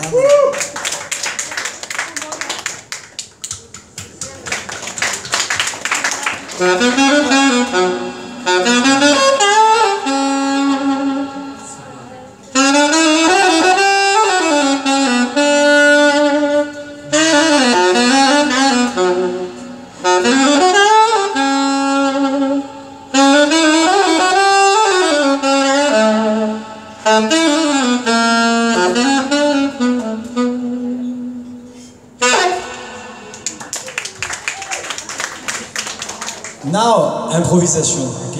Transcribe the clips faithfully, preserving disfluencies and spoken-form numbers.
Now, improvisation, ok?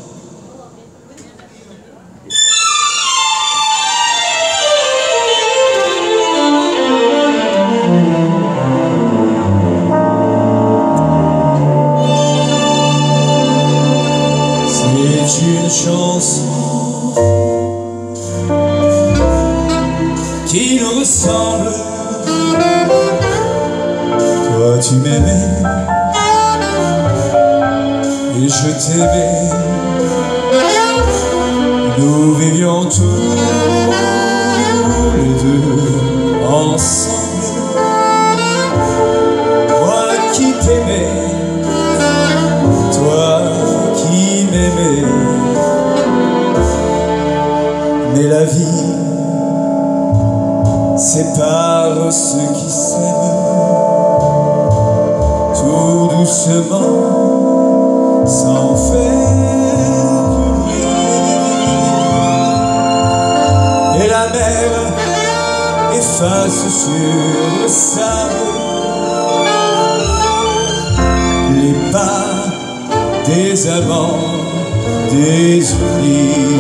C'est une chanson qui nous ressemble. Toi tu m'aimais et je t'aimais. Nous vivions tous les deux ensemble. Moi qui t'aimais, toi qui m'aimais. Mais la vie sépare ceux qui s'aiment tout doucement, sans faire du bruit. Et la mer efface sur le sable les pas des amants désunis.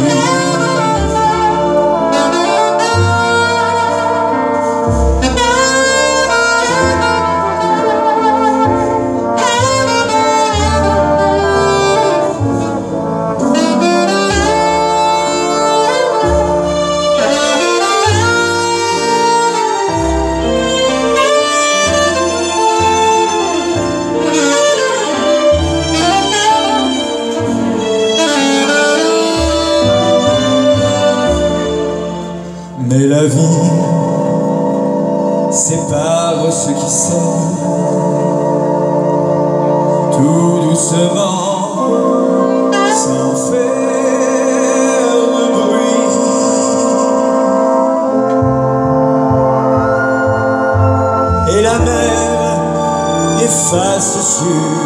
Mais la vie sépare ceux qui s'aiment tout doucement, sans faire de bruit. Et la mer efface sur